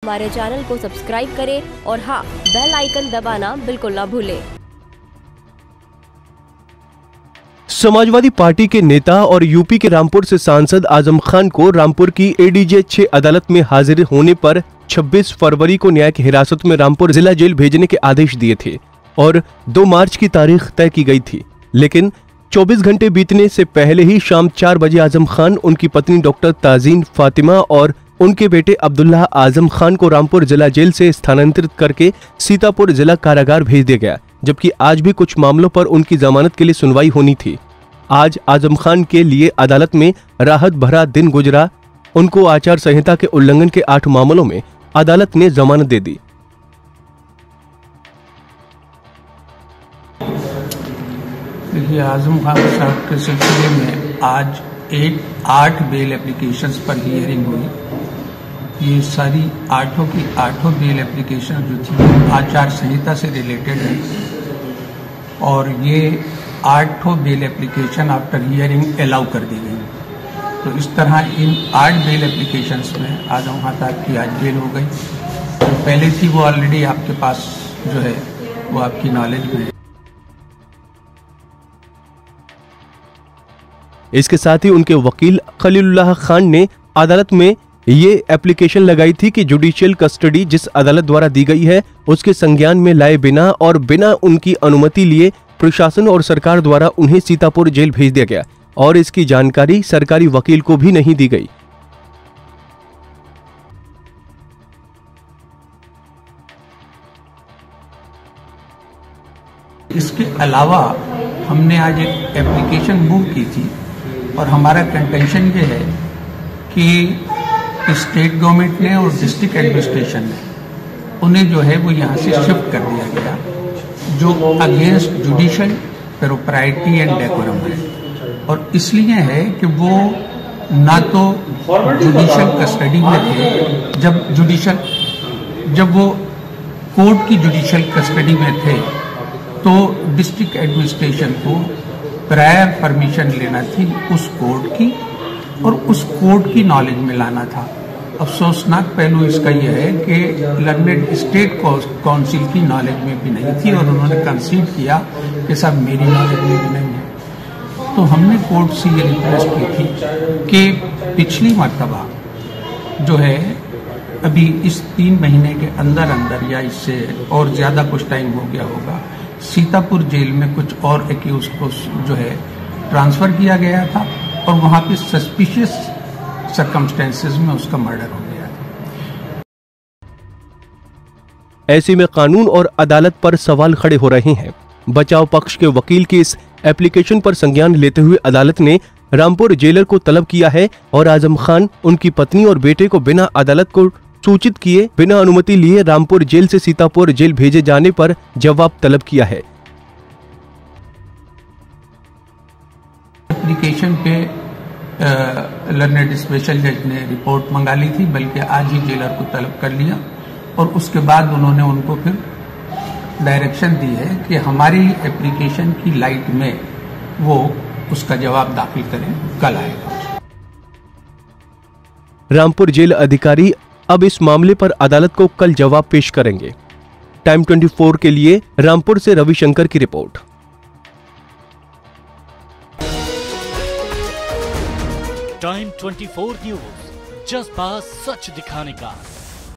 हमारे चैनल को सब्सक्राइब करें और हाँ, बेल आइकन दबाना बिल्कुल ना भूलें। समाजवादी पार्टी के नेता और यूपी के रामपुर से सांसद आजम खान को रामपुर की एडीजे 6 अदालत में हाजिर होने पर 26 फरवरी को न्यायिक हिरासत में रामपुर जिला जेल भेजने के आदेश दिए थे और 2 मार्च की तारीख तय की गई थी। लेकिन 24 घंटे बीतने से पहले ही शाम 4 बजे आजम खान, उनकी पत्नी डॉक्टर ताजीन फातिमा और उनके बेटे अब्दुल्लाह आजम खान को रामपुर जिला जेल से स्थानांतरित करके सीतापुर जिला कारागार भेज दिया गया, जबकि आज भी कुछ मामलों पर उनकी जमानत के लिए सुनवाई होनी थी। आज आजम खान के लिए अदालत में राहत भरा दिन गुजरा। उनको आचार संहिता के उल्लंघन के 8 मामलों में अदालत ने जमानत दे दी। देखिए, आजम खान साहब के सिलसिले में आज 8 बेल एप्लीकेशंस पर हियरिंग हुई। ये सारी 8 बेल एप्लीकेशन जो थी आचार संहिता से रिलेटेड है और ये 8 bail application after hearing allow कर दी गई। तो इस तरह इन 8 बेल एप्लीकेशंस में आजम खान साहब की आज बेल हो गई। जो पहले थी वो ऑलरेडी आपके पास जो है वो आपकी नॉलेज में है। इसके साथ ही उनके वकील खलीलुल्लाह खान ने अदालत में ये एप्लीकेशन लगाई थी कि जुडिशियल कस्टडी जिस अदालत द्वारा दी गई है उसके संज्ञान में लाए बिना और बिना उनकी अनुमति लिए प्रशासन और सरकार द्वारा उन्हें सीतापुर जेल भेज दिया गया और इसकी जानकारी सरकारी वकील को भी नहीं दी गई। इसके अलावा हमने आज एक एप्लीकेशन मूव की थी और हमारा कंटेंशन ये है कि स्टेट गवर्नमेंट ने और डिस्ट्रिक्ट एडमिनिस्ट्रेशन ने उन्हें जो है वो यहाँ से शिफ्ट कर दिया गया, जो against judicial propriety and decorum है। और इसलिए है कि वो ना तो जुडिशियल कस्टडी में थे जब वो कोर्ट की जुडिशियल कस्टडी में थे तो डिस्ट्रिक्ट एडमिनिस्ट्रेशन को प्रायर परमिशन लेना थी उस कोर्ट की और उस कोर्ट की नॉलेज में लाना था। अफसोसनाक पहलू इसका यह है कि लर्नेड स्टेट काउंसिल की नॉलेज में भी नहीं थी और उन्होंने कंसीड किया कि साहब मेरी नॉलेज में भी नहीं है। तो हमने कोर्ट से ये रिक्वेस्ट की थी कि पिछली मर्तबा जो है अभी इस 3 महीने के अंदर या इससे और ज्यादा कुछ टाइम हो गया होगा, सीतापुर जेल में कुछ और एक्यूज को जो है ट्रांसफर किया गया था और वहां पे सस्पिशियस सर्कमस्टेंसेस में उसका मर्डर हो गया था। ऐसे में कानून और अदालत पर सवाल खड़े हो रहे हैं। बचाव पक्ष के वकील की इस एप्लीकेशन पर संज्ञान लेते हुए अदालत ने रामपुर जेलर को तलब किया है और आजम खान, उनकी पत्नी और बेटे को बिना अदालत को सूचित किए, बिना अनुमति लिए रामपुर जेल से सीतापुर जेल भेजे जाने पर जवाब तलब किया है। एप्लीकेशन पे लर्नेड स्पेशल जज ने रिपोर्ट मंगा ली थी, बल्कि आज ही जेलर को तलब कर लिया और उसके बाद उन्होंने उनको फिर डायरेक्शन दी है कि हमारी एप्लीकेशन की लाइट में वो उसका जवाब दाखिल करें, कल आएगा। रामपुर जेल अधिकारी अब इस मामले पर अदालत को कल जवाब पेश करेंगे। टाइम 24 के लिए रामपुर से रविशंकर की रिपोर्ट। टाइम 24 न्यूज़, जज्बा सच दिखाने का।